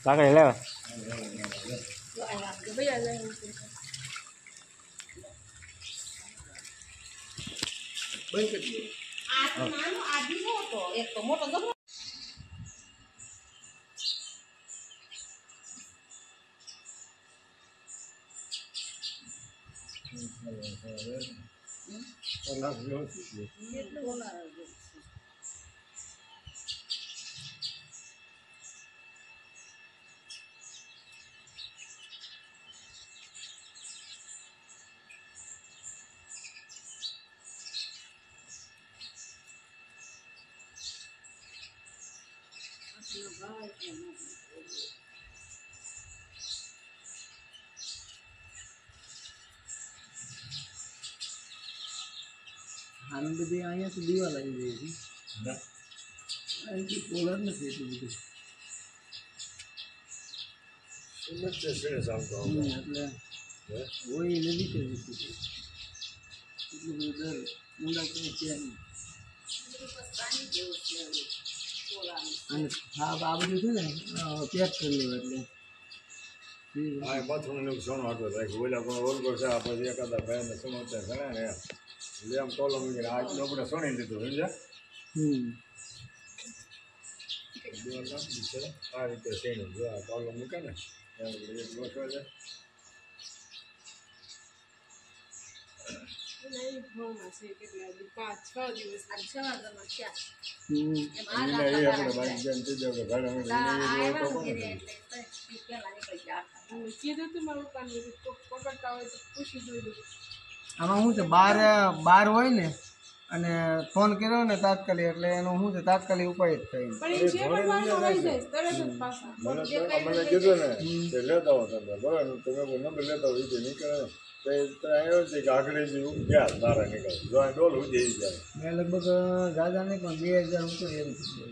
કાકડી લેવા આને બધી અહીંયાથી દીવા લાગી જાય છે અહીંથી કોલર નથી એટલું બધું એટલે હોય નદી કે એટલું બધું દર ઊંડા કંઈ છે નહીં અને હા આ બધું છે ને પેક કરી લેવું એટલે હા બાથરૂમ સોનું હતો ઓલા ઓલગો છે પછી એકાદા ભાઈને સમાચાર ઘણા ને એટલે આમ ટોલો મૂકીને આ આપણે સોની લીધું સમજ્યા આ રીતે શેનું જો આ ટોલો મૂકે ને એક લોચો છે આમાં શું છે બાર હોય ને અને ફોન કર્યો ને તાત્કાલિક એટલે એનું શું છે તાત્કાલિક ઉપાય જ થાય મને કીધું ને તે લેતા હો તમે બરાબર તમે કોઈ નંબર લેતા હોય એ નીકળે આવ્યો છે કે આગળ ગયા તારા નીકળે જો આ ડોલ ઉજે જાય મેં લગભગ દાદા નહીં પણ 2000 ઉપર એમ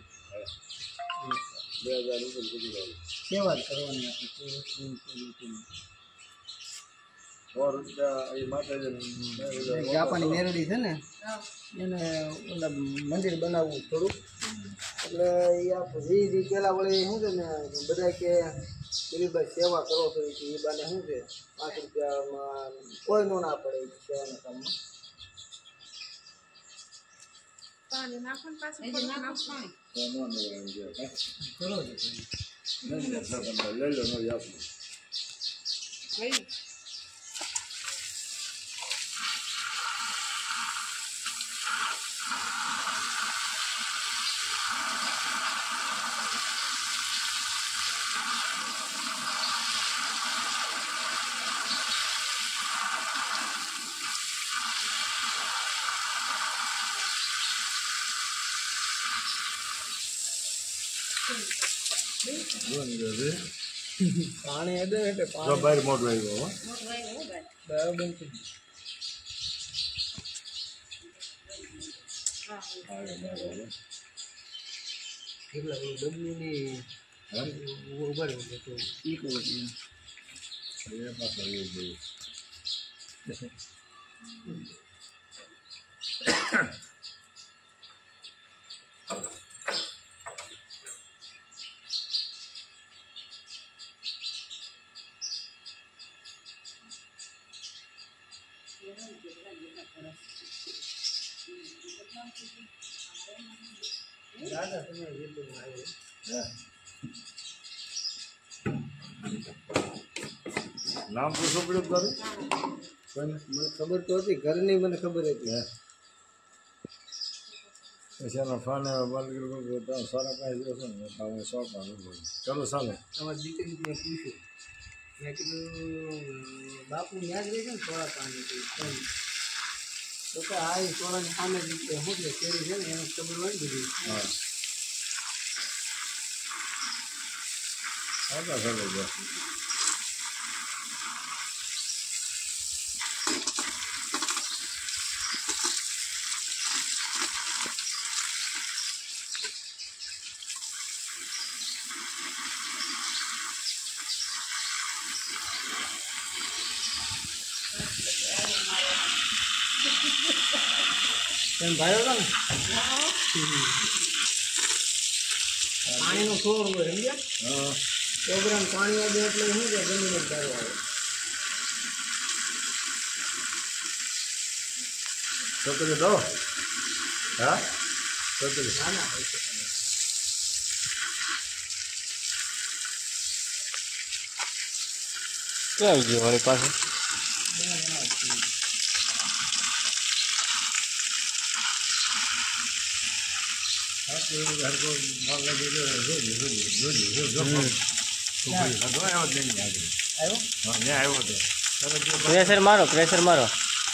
2000 ઉપર પૂરી ગયું સેવા જ કરવાની એ માતાજી જાપાની મેરડી છે ને એને ઓલા મંદિર બનાવવું થોડુંક એટલે એ આપણે પેલા વળી શું છે ને બધા કે દિલીપભાઈ સેવા કરો છો એ બાને શું છે 5 રૂપિયામાં કોઈ નો ના પડે સેવાના કામમાં પાણી નાખવાનું પાછું લઈ લો નો યાદ પાણી અડે એટલે બહાર મોટું આવ્યો બરાબર કેટલા ડબલીની ઉભા રહ્યું તો એ કહું એ પાછળ એવું દાદા તમે જેટલું આવ્યું નામ પૂછવું પડ્યું તારું મને ખબર તો હતી ઘરની મને ખબર હતી પછી એના ફાને સારા પાસે જશો ને તમે શોખમાં ચાલો ચાલો તમારી દીકરીને પૂછ્યું મેં કીધું બાપુ યાદ રહે છે ને થોડા પાણી તો કે આ એ સોળાની સામે જ શું છે કેરી છે ને એને ખબર હોય ને બધી હા આવતા ચાલો જો તેમ ભાઈઓ હતા ને પાણીનો સોર હોય સમજ્યા હા કોબરાને પાણી આવે એટલે શું છે જમીન જ સારું આવે. છોકરી દો હા છોકરી નાના હોય છે. ક્યાં આવી ગયું મારી પાસે? પ્રેશર મારો, પ્રેશર મારો.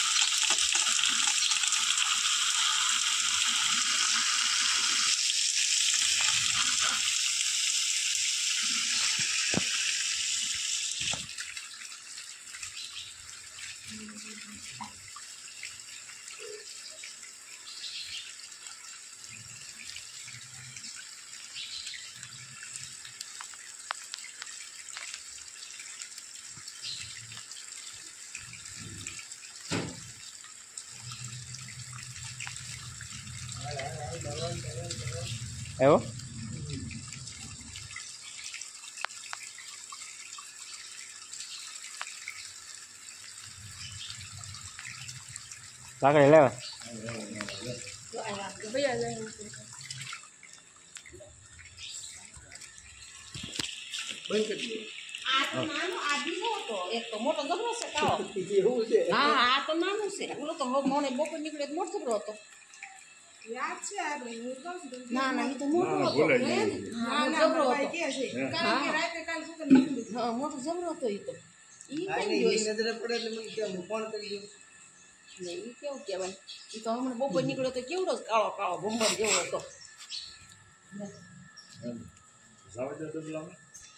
આવ્યો? લાકડી લેવા. ભૈયા જાય બંધ કરી દો. આ તો નાનો આ બીજો હતો એક તો મોટો જબરો છે કાળો. એવું છે. હા આ તો નાનું છે ઓલો તો મોને બપોર નીકળે તો મોટો જબરો હતો. યાદ છે આ હું કહું છું ના ના એ તો મોટો હતો ભૂલાઈ ગયું. હા ના જબરો ભાઈ હતો કે છે કારણ કે રાતે કાલ સુકર નીકળી હા મોટો જબરો હતો એ તો ઈ આ કેમ એની જોઈશ નજરે પડે એટલે મને કે હું ફોન કરી દઉં. ને ઈ કેવું કહેવાય ઈ તો હમણાં બપોર નીકળ્યો તો કેવડો જ કાળો કાળો ભંબર જેવો હતો. સાવજે તો પેલા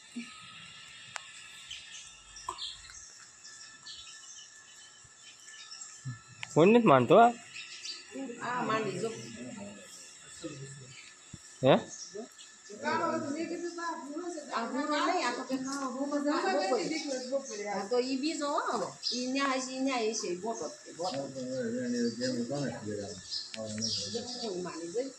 ફોન નથી માનતો. આ આ માંડી જો હે કાળો હતો મેં કીધું બા ભૂલો છે આ ભૂરો નહીં આ તો કે કાળો ભૂરો જ આ બપોરે. બપોરે હા તો ઈ બીજો હો હવે ઈ ન્યાય છે ઈ મોટો જ છે મોટો કોઈ માની જોઈ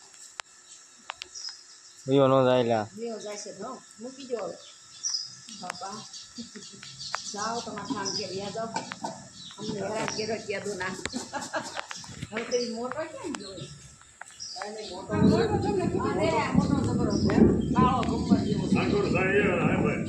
વિવો નો જાય. લેવો જાય છે તો મૂકી દો હવે બાપા જાઓ તમારા ઠામ કે વ્યા જાઓ અમને હેરાન કર્યો ક્યાં દો ના હવે તો ઈ મોટો કેમ જોઈ અને મોટો અરે મોટો જબરો છે કાળો ગુંબર જેવો છે. આંગોર સાહેબ હા ભાઈ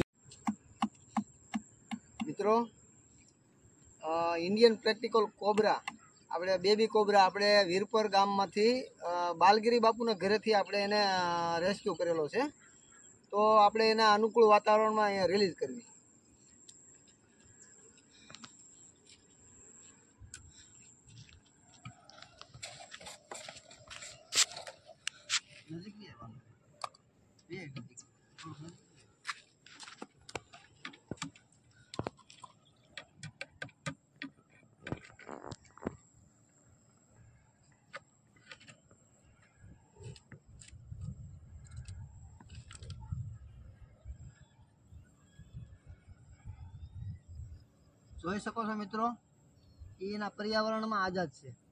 મિત્રો ઇન્ડિયન પ્રેક્ટિકલ કોબરા આપણે બેબી કોબરા આપણે વીરપર ગામમાંથી બાલગીરી બાપુના ઘરેથી આપણે એને રેસ્ક્યુ કરેલો છે. તો આપણે એના અનુકૂળ વાતાવરણમાં અહીંયા રિલીઝ કરવી. નજીક નહીં આવવાનું. બે નજીક. જોઈ શકો છો મિત્રો એ એના પર્યાવરણમાં આઝાદ છે.